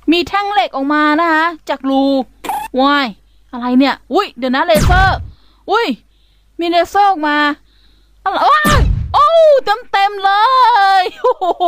มีแท่งเหล็กออกมานะคะจากรูว้ายอะไรเนี่ยอุ้ยเดี๋ยวนะเลเซอร์อุ้ยมีเลเซอร์ออกมาอะไรว้ายโอ้เต็มเลยโอ้โห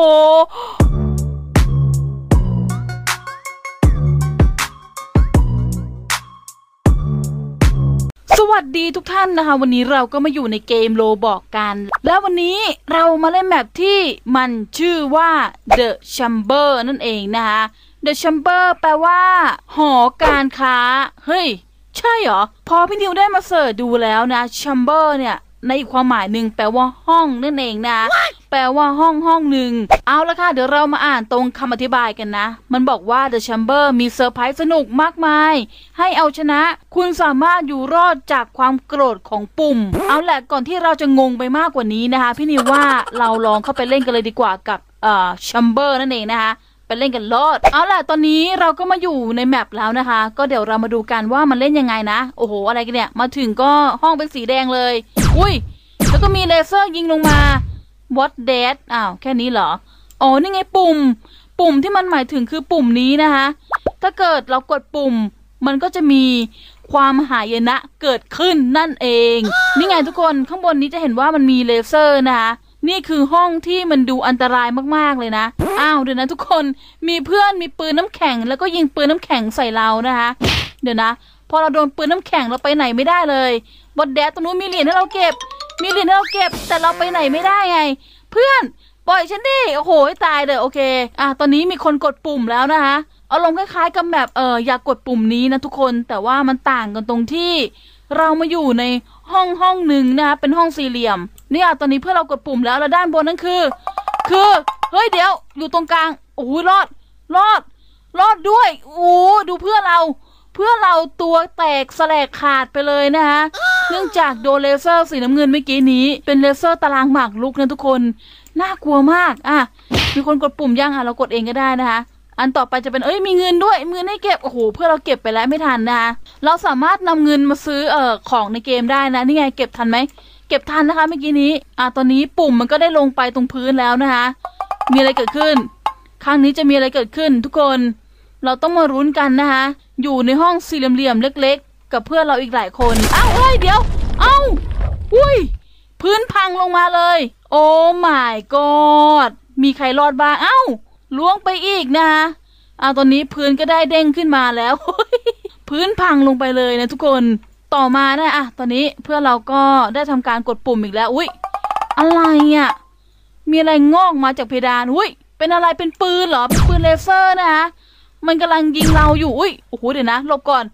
สวัสดีทุกท่านนะคะวันนี้เราก็มาอยู่ในเกมโลบอกกันแล้ววันนี้เรามาเล่นแมปที่มันชื่อว่า The Chamber นั่นเองนะคะ The Chamber แปลว่าหอการค้าเฮ้ยใช่เหรอพอพี่นิวได้มาเสิร์ชดูแล้วนะ Chamber เนี่ยในอีกความหมายหนึ่งแปลว่าห้องนั่นเองนะแปลว่าห้องหนึ่งเอาละค่ะเดี๋ยวเรามาอ่านตรงคำอธิบายกันนะมันบอกว่า The Chamber มีเซอร์ไพรส์สนุกมากมายให้เอาชนะคุณสามารถอยู่รอดจากความโกรธของปุ่มเอาแหละก่อนที่เราจะงงไปมากกว่านี้นะคะพี่นิวว่าเราลองเข้าไปเล่นกันเลยดีกว่ากับChamber นั่นเองนะคะไปเล่นกันรอดเอาล่ะตอนนี้เราก็มาอยู่ในแมปแล้วนะคะก็เดี๋ยวเรามาดูกันว่ามันเล่นยังไงนะโอ้โหอะไรกันเนี่ยมาถึงก็ห้องเป็นสีแดงเลยอุ้ยแล้วก็มีเลเซอร์ยิงลงมา What Dead อ้าวแค่นี้เหรออ๋อนี่ไงปุ่มที่มันหมายถึงคือปุ่มนี้นะคะถ้าเกิดเรากดปุ่มมันก็จะมีความหายนะเกิดขึ้นนั่นเองนี่ไงทุกคนข้างบนนี้จะเห็นว่ามันมีเลเซอร์นะคะนี่คือห้องที่มันดูอันตรายมากๆเลยนะอ้าวเดี๋ยวนะทุกคนมีเพื่อนมีปืนน้ำแข็งแล้วก็ยิงปืนน้ำแข็งใส่เรานะคะเดี๋ยวนะพอเราโดนปืนน้ำแข็งเราไปไหนไม่ได้เลยบอดแดดตรงนู้นมีเหรียญให้เราเก็บแต่เราไปไหนไม่ได้ไงเพื่อนปล่อยฉันดิโอ้โหตายเลยโอเคตอนนี้มีคนกดปุ่มแล้วนะคะอารมณ์คล้ายๆกับแบบอยากกดปุ่มนี้นะทุกคนแต่ว่ามันต่างกันตรงที่เรามาอยู่ในห้องหนึ่งนะคะเป็นห้องสี่เหลี่ยมเนี่ยตอนนี้เพื่อเรากดปุ่มแล้วด้านบนนั่นคือเฮ้ยเดี๋ยวอยู่ตรงกลางโอ้ยรอดด้วยโอ้ดูเพื่อเราตัวแตกแสลกขาดไปเลยนะคะเนื่องจากโดนเลเซอร์สีน้ำเงินเมื่อกี้นี้เป็นเลเซอร์ตารางหมากรุกนะทุกคนน่ากลัวมากมีคนกดปุ่มยังเรากดเองก็ได้นะคะอันต่อไปจะเป็นมีเงินด้วยเงินให้เก็บโอ้โหเพื่อเราเก็บไปแล้วไม่ทันนะคะเราสามารถนำเงินมาซื้อของในเกมได้นะนี่ไงเก็บทันไหมเก็บทันนะคะเมื่อกี้นี้ตอนนี้ปุ่มมันก็ได้ลงไปตรงพื้นแล้วนะคะมีอะไรเกิดขึ้นครั้งนี้จะมีอะไรเกิดขึ้นทุกคนเราต้องมารุ้นกันนะคะอยู่ในห้องสี่เหลี่ยมเล็กๆกับเพื่อนเราอีกหลายคนเดี๋ยวอุ้ยพื้นพังลงมาเลยโอ้ my god มีใครรอดบ้างล้วงไปอีกนะคะตอนนี้พื้นก็ได้เด้งขึ้นมาแล้ว พื้นพังลงไปเลยนะทุกคนต่อมานะตอนนี้เพื่อนเราก็ได้ทำการกดปุ่มอีกแล้วอุ้ยอะไรมีอะไรงอกมาจากเพดานอุ้ยเป็นอะไรเป็นปืนเหรอเป็นปืนเลเซอร์นะคะมันกำลังยิงเราอยู่อุ้ยโอ้โหเดี๋ยวนะหลบก่อน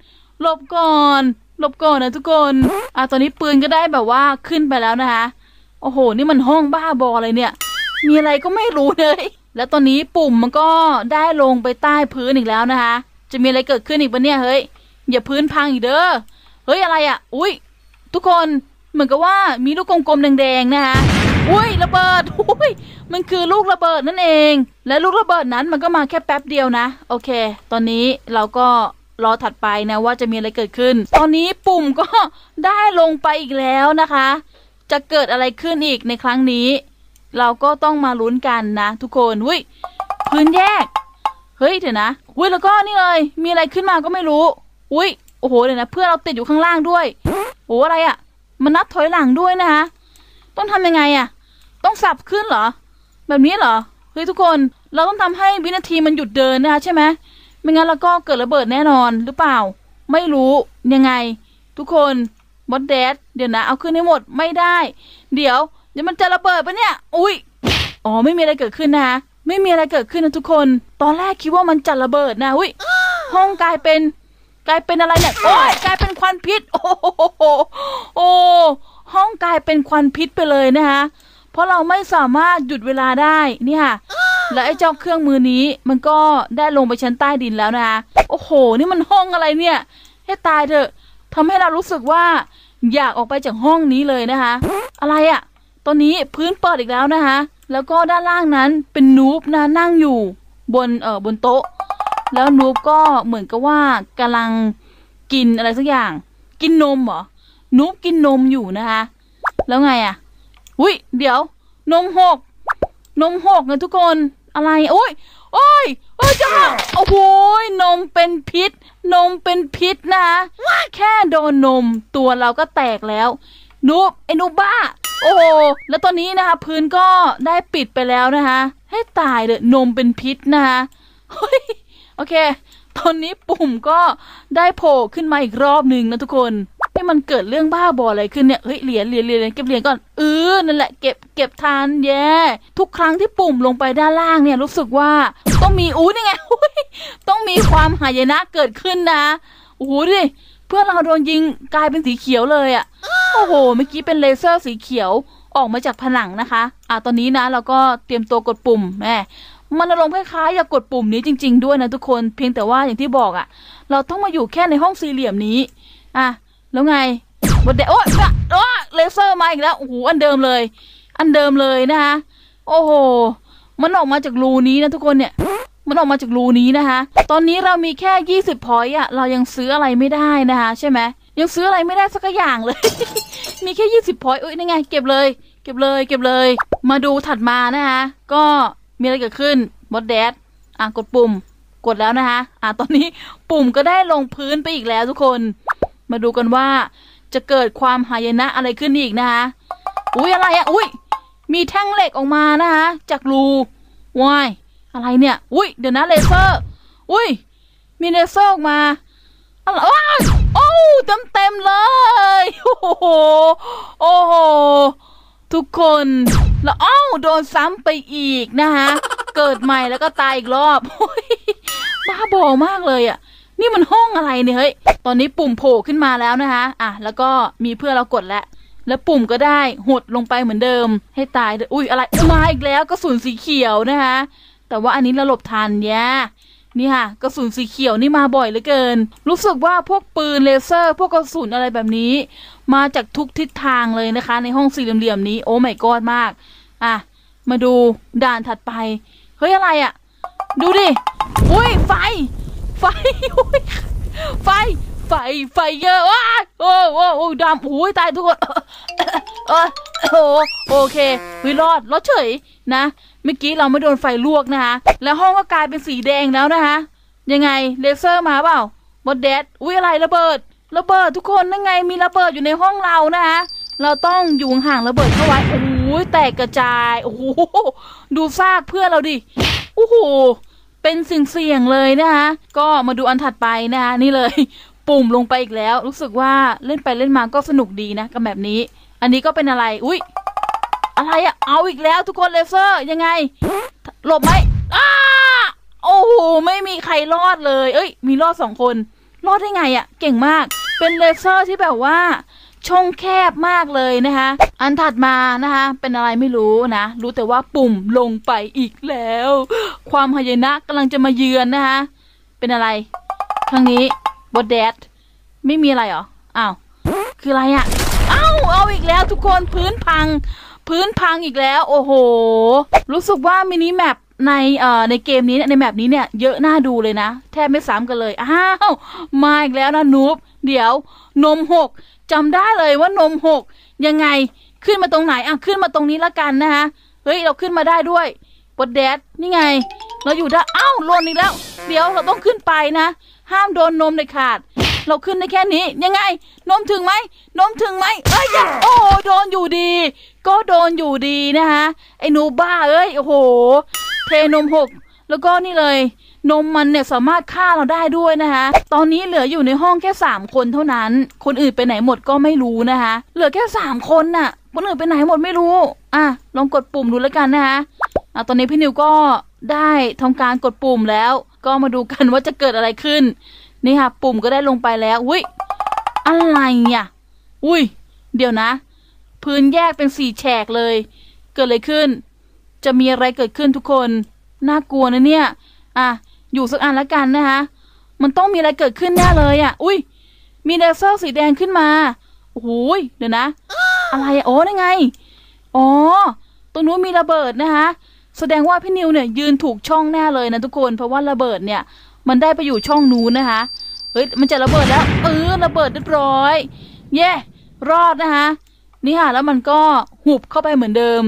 นะทุกคนตอนนี้ปืนก็ได้แบบว่าขึ้นไปแล้วนะคะโอ้โหนี่มันห้องบ้าบออะไรเนี่ยมีอะไรก็ไม่รู้เลยแล้วตอนนี้ปุ่มมันก็ได้ลงไปใต้พื้นอีกแล้วนะคะจะมีอะไรเกิดขึ้นอีกปะเนี่ยเฮ้ยอย่าพื้นพังอีกเด้อเฮ้ยอะไรอุ้ยทุกคนเหมือนกับว่ามีลูกกลมๆแดงๆนะคะอุ้ยระเบิดอุ้ยมันคือลูกระเบิดนั่นเองและลูกระเบิดนั้นมันก็มาแค่แป๊บเดียวนะโอเคตอนนี้เราก็รอถัดไปนะว่าจะมีอะไรเกิดขึ้นตอนนี้ปุ่มก็ได้ลงไปอีกแล้วนะคะจะเกิดอะไรขึ้นอีกในครั้งนี้เราก็ต้องมาลุ้นกันนะทุกคนอุ้ยพื้นแยกเฮ้ยเดี๋ยวนะอุ้ยแล้วก็นี่เลยมีอะไรขึ้นมาก็ไม่รู้อุ้ยโอ้โหเดี๋ยวนะเพื่อนเราติดอยู่ข้างล่างด้วยโอ้อะไรมันนับถอยหลังด้วยนะคะต้องทำยังไงต้องสับขึ้นเหรอแบบนี้เหรอเฮ้ยทุกคนเราต้องทำให้วินาทีมันหยุดเดินนะคะใช่ไหมไม่งั้นเราก็เกิดระเบิดแน่นอนหรือเปล่าไม่รู้ยังไงทุกคนบอสแดดเดี๋ยวนะเอาขึ้นให้หมดไม่ได้เดี๋ยวมันจะระเบิดปะเนี่ยอุ้ยไม่มีอะไรเกิดขึ้นนะไม่มีอะไรเกิดขึ้นนะทุกคนตอนแรกคิดว่ามันจะระเบิดนะอุ้ยห้องกลายเป็นอะไรเนี่ยโอ้ยกลายเป็นควันพิษโอ้ห้องกลายเป็นควันพิษไปเลยนะคะเพราะเราไม่สามารถหยุดเวลาได้นี่ค่ะและไอ้เจ้าเครื่องมือนี้มันก็ได้ลงไปชั้นใต้ดินแล้วนะคะโอ้โหนี่มันห้องอะไรเนี่ยให้ตายเถอะทำให้เรารู้สึกว่าอยากออกไปจากห้องนี้เลยนะคะอะไรตอนนี้พื้นเปิดอีกแล้วนะคะแล้วก็ด้านล่างนั้นเป็นนูบนะนั่งอยู่บนโต๊ะแล้วนูบก็เหมือนกับว่ากำลังกินอะไรสักอย่างกินนมเหรอนูบกินนมอยู่นะคะแล้วไงอุ้ยเดี๋ยวนมหกนะทุกคนอะไรโอ้ยจ้าโอ้โหเป็นพิษนมเป็นพิษนะแค่โดนนมตัวเราก็แตกแล้วนูบไอ้นูบบ้าโอ้โหแล้วตอนนี้นะคะพื้นก็ได้ปิดไปแล้วนะคะให้ตายเลยนมเป็นพิษนะคะเฮ้ยโอเคตอนนี้ปุ่มก็ได้โผล่ขึ้นมาอีกรอบหนึ่งนะทุกคนให้มันเกิดเรื่องบ้าบออะไรขึ้นเนี่ยเฮ้ยเหรียญเก็บเหรียญก่อนนั่นแหละเก็บทานแย่ทุกครั้งที่ปุ่มลงไปด้านล่างเนี่ยรู้สึกว่าต้องมีนี่ไงต้องมีความหายนะเกิดขึ้นนะโอ้โหดิเพื่อนเราโดนยิงกลายเป็นสีเขียวเลยอ่ะโอ้โหเมื่อกี้เป็นเลเซอร์สีเขียวออกมาจากผนังนะคะตอนนี้นะเราก็เตรียมตัวกดปุ่มมันอารมณ์คล้ายๆอยากกดปุ่มนี้จริงๆด้วยนะทุกคนเพียงแต่ว่าอย่างที่บอกเราต้องมาอยู่แค่ในห้องสี่เหลี่ยมนี้แล้วไงบดเดโอ้เลเซอร์มาอีกแล้วโอ้โหอันเดิมเลยนะคะโอ้โหมันออกมาจากรูนี้นะทุกคนเนี่ยมันออกมาจากรูนี้นะคะตอนนี้เรามีแค่20 พอยต์เรายังซื้ออะไรไม่ได้นะคะใช่ไหมยังซื้ออะไรไม่ได้สักอย่างเลย มีแค่20 พอยต์นี่ไงเก็บเลยมาดูถัดมานะคะก็มีอะไรเกิดขึ้นบอสแดดกดปุ่มกดแล้วนะคะตอนนี้ปุ่มก็ได้ลงพื้นไปอีกแล้วทุกคนมาดูกันว่าจะเกิดความหายนะอะไรขึ้นอีกนะคะอะไรมีแท่งเหล็กออกมานะคะจากรูว้ายอะไรเนี่ยเดี๋ยวนะเลเซอร์มีเลเซอร์ออกมาอะไรเต็มเลยโอ้โหทุกคนแล้วโดนซ้ำไปอีกนะคะเกิดใหม่แล้วก็ตายอีกรอบบ้าบอมากเลยนี่มันห้องอะไรเนี่ยเฮ้ยตอนนี้ปุ่มโผล่ขึ้นมาแล้วนะคะแล้วก็มีเพื่อนเรากดแล้วปุ่มก็ได้หดลงไปเหมือนเดิมให้ตายอะไรมาอีกแล้วกระสุนสีเขียวนะคะแต่ว่าอันนี้เราหลบทันนี่ค่ะกระสุนสีเขียวนี่มาบ่อยเหลือเกินรู้สึกว่าพวกปืนเลเซอร์พวกกระสุนอะไรแบบนี้มาจากทุกทิศทางเลยนะคะในห้องสี่เหลี่ยมนี้โอ้ my god มากมาดูด่านถัดไปเฮ้ยอะไรดูดิไฟเยอะว้าโอ้ดำตายทุกคนโอเครอดเฉยนะเมื่อกี้เราไม่โดนไฟลวกนะคะแล้วห้องก็กลายเป็นสีแดงแล้วนะคะยังไงเลเซอร์มาเปล่าบอสแดดอะไรระเบิดทุกคนนั่นไงมีระเบิดอยู่ในห้องเรานะคะเราต้องอยู่ห่างระเบิดเข้าไว้แตกกระจายดูซากเพื่อนเราดิเป็นเสี่ยงเลยนะคะก็มาดูอันถัดไปนะคะนี่เลยปุ่มลงไปอีกแล้วรู้สึกว่าเล่นไปเล่นมาก็สนุกดีนะกับแบบนี้อันนี้ก็เป็นอะไรอะไรเอาอีกแล้วทุกคนเลเซอร์ยังไงหลบไหมโอ้โหไม่มีใครรอดเลยมีรอด2 คนรอดได้ไงเก่งมากเป็นเลเซอร์ที่แบบว่าช่องแคบมากเลยนะคะอันถัดมานะคะเป็นอะไรไม่รู้นะรู้แต่ว่าปุ่มลงไปอีกแล้วความหายนะกำลังจะมาเยือนนะคะเป็นอะไรครั้งนี้บอสแดดไม่มีอะไรหรอคืออะไรเอาอีกแล้วทุกคนพื้นพังอีกแล้วโอ้โหรู้สึกว่ามินิแมปในเกมนี้ในแมปนี้เนี่ยเยอะน่าดูเลยนะแทบไม่ซ้ำกันเลยมาอีกแล้วนะนูบเดี๋ยวนม6จำได้เลยว่านม6ยังไงขึ้นมาตรงไหนขึ้นมาตรงนี้ละกันนะคะเฮ้ยเราขึ้นมาได้ด้วยบอสแดดนี่ไงเราอยู่ได้หล่นอีกแล้วเดี๋ยวเราต้องขึ้นไปนะห้ามโดนนมเลยขาดเราขึ้นได้แค่นี้ยังไงนมถึงไหมโดนอยู่ดีก็โดนอยู่ดีนะคะไอ้หนูบ้าโอ้โหเทนม6แล้วก็นี่เลยนมมันเนี่ยสามารถฆ่าเราได้ด้วยนะคะตอนนี้เหลืออยู่ในห้องแค่3 คนเท่านั้นคนอื่นไปไหนหมดก็ไม่รู้นะคะเหลือแค่3 คนน่ะคนอื่นไปไหนหมดไม่รู้ลองกดปุ่มดูแล้วกันนะคะตอนนี้พี่นิวก็ได้ทำการกดปุ่มแล้วก็มาดูกันว่าจะเกิดอะไรขึ้นนี่ค่ะปุ่มก็ได้ลงไปแล้วอะไรเดี๋ยวนะพื้นแยกเป็น4 แฉกเลยเกิดอะไรขึ้นจะมีอะไรเกิดขึ้นทุกคนน่ากลัวนะเนี่ยอยู่สักอันละกันนะคะมันต้องมีอะไรเกิดขึ้นแน่เลยมีเลเซอร์สีแดงขึ้นมาโอ้โหเดี๋ยวนะอะไรนั่นไงตรงนู้นมีระเบิดนะคะแสดงว่าพี่นิวเนี่ยยืนถูกช่องแน่เลยนะทุกคนเพราะว่าระเบิดเนี่ยมันได้ไปอยู่ช่องนู้นนะคะมันจะระเบิดแล้วระเบิดเรียบร้อยรอดนะคะนี่ค่ะแล้วมันก็หุบเข้าไปเหมือนเดิม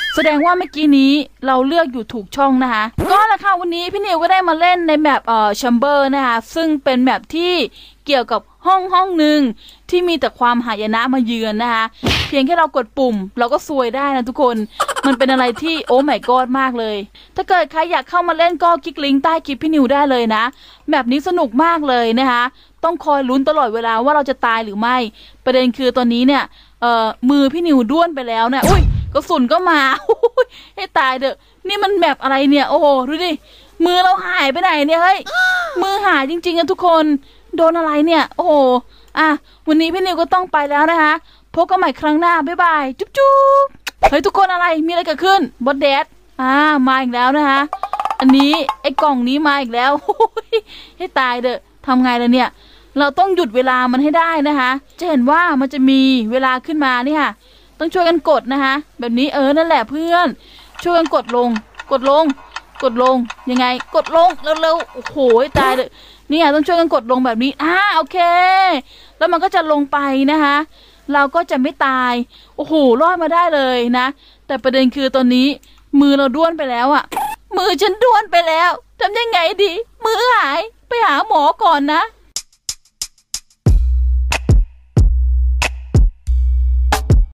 แสดงว่าเมื่อกี้นี้เราเลือกอยู่ถูกช่องนะคะก็ละค่ะวันนี้พี่นิวก็ได้มาเล่นในแมปแชมเบอร์นะคะซึ่งเป็นแมปที่เกี่ยวกับห้องหนึ่งที่มีแต่ความหายนะมาเยือนนะคะเพียงแค่เรากดปุ่มเราก็ซวยได้นะทุกคนมันเป็นอะไรที่โอ้ my god มากเลยถ้าเกิดใครอยากเข้ามาเล่นก็คลิกลิงก์ใต้คลิปพี่นิวได้เลยนะแบบนี้สนุกมากเลยนะคะต้องคอยลุ้นตลอดเวลาว่าเราจะตายหรือไม่ประเด็นคือตอนนี้เนี่ยมือพี่นิวด้วนไปแล้วเนี่ยอุ้ยกระสุนก็มาให้ตายเถอะนี่มันแบบอะไรเนี่ยโอ้โหดูดิมือเราหายไปไหนเนี่ยเฮ้ยมือหายจริงๆนะทุกคนโดนอะไรเนี่ยโอ้โหวันนี้พี่นิวก็ต้องไปแล้วนะคะพบกันใหม่ครั้งหน้าบ๊ายบายจุ๊บจุ๊บเฮ้ยทุกคนอะไรมีอะไรเกิดขึ้นบอสแดดมาอีกแล้วนะคะอันนี้ไอ้กล่องนี้มาอีกแล้วให้ตายเถอะทำไงล่ะเนี่ยเราต้องหยุดเวลามันให้ได้นะคะจะเห็นว่ามันจะมีเวลาขึ้นมานี่ค่ะต้องช่วยกันกดนะคะแบบนี้นั่นแหละเพื่อนช่วยกันกดลงยังไงกดลงเร็วๆโอ้โหตายเลยนี่ต้องช่วยกันกดลงแบบนี้โอเคแล้วมันก็จะลงไปนะคะเราก็จะไม่ตายโอ้โหรอดมาได้เลยนะแต่ประเด็นคือตอนนี้มือเราด้วนไปแล้วมือฉันด้วนไปแล้วทำยังไงดีมือหายไปหาหมอก่อนนะ